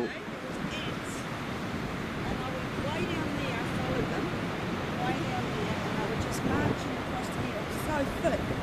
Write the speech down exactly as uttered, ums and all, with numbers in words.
ants. And I went way down there, I followed them, way down there, and they were just marching across the hill, so thick.